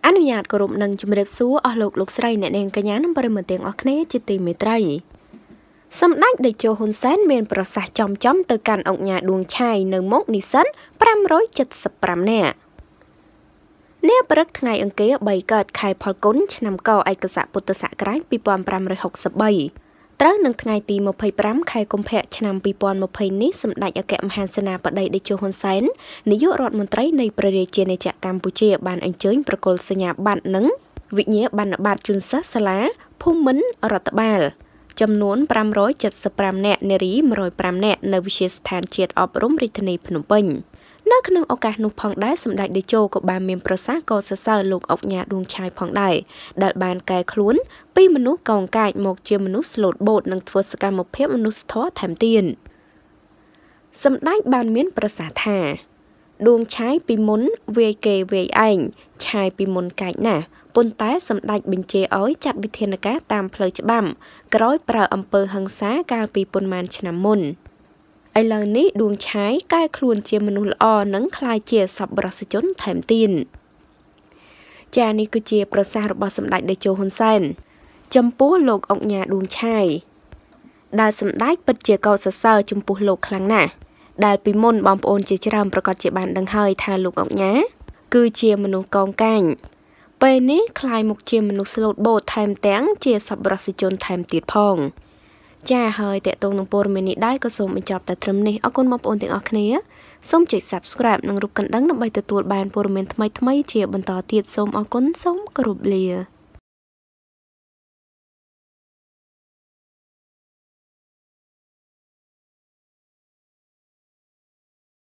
អនុញ្ញាតគោរពនឹងជំរាបសួរអស់លោកស្រីអ្នកនាងកញ្ញានិងប្រិយមិត្តទាំងអស់គ្នាជាទីមេត្រីសម្ដេចតេជោហ៊ុនសែនមានប្រសាសន៍ចំទៅកាន់អង្គការដួងឆាយនៅមុខនិស្សិត575នាក់នាព្រឹកថ្ងៃអង្គារ3កើតខែផលគុណឆ្នាំកឯកសារពុទ្ធសករាជ2563ត្រូវនឹងថ្ងៃទី25ខែកុម្ភៈឆ្នាំ2020នេះសម្ដេចអគ្គមហាសេនាបតីតេជោហ៊ុនសែននាយករដ្ឋមន្ត្រីនៃព្រះរាជាណាចក្រកម្ពុជាបានអញ្ជើញប្រគល់សញ្ញាបត្រនិងវិញ្ញាបនបត្រជូនសិស្សសាលាភូមិន្ទរដ្ឋបាលចំនួន575នាក់នារី105នាក់នៅវិទ្យាស្ថានជាតិអប់រំរាជធានីភ្នំពេញនៅក្នុងឱកាសនោះផងដែរសម្ដេចតេជោក៏បានមានប្រសាសន៍ក៏សរសើរលោកអង្គញាដួងឆាយផងដែរដែលបានកែខ្លួនពីមនុស្សកោងកាចមកជាមនុស្សស្លូតបូតនិងធ្វើសកម្មភាពមនុស្សធម៌ថែមទៀតសម្ដេចបានមានប្រសាសន៍ថាដួងឆាយពីមុនវាយគេវាយឯងឆាយពីមុនកាចណាស់ប៉ុន្តែសម្ដេចបញ្ជាឲ្យចាត់វិធានការតាមផ្លូវច្បាប់ក្រោយប្រើអំពើហិង្សាកាលពីប៉ុន្មានឆ្នាំមុនឥឡូវនេះដួងឆាយកែខ្លួនជាមនុស្សល្អនិងក្លាយជាសប្បុរសជនថែមទៀតចា៎នេះគឺជាប្រសាសន៍របស់សម្ដេចតេជោហ៊ុនសែនចំពោះលោកអង្គញាដួងឆាយដែលសម្ដេចពិតជាកោតសរសើរចំពោះលោកខ្លាំងណាស់ដែលពីមុនបងប្អូនជាច្រើនប្រកាសជាបានដឹងហើយថាលោកអង្គញាគឺជាមនុស្សកោងកាញ់ពេលនេះคล้ายមកជាមនុស្សស្លូតបូតថែមទាំងជាសប្បុរសជនថែមទៀតផងចាហើយតេតងនឹងព័ត៌មាននេះដែរក៏សូមបញ្ចប់តែត្រឹមនេះអរគុណបងប្អូនទាំងអស់គ្នាសូមចុច Subscribe និងរូបកណ្ដឹងដើម្បីទទួលបានព័ត៌មានថ្មីៗជាបន្តទៀតសូមអរគុណសូមគោរពលា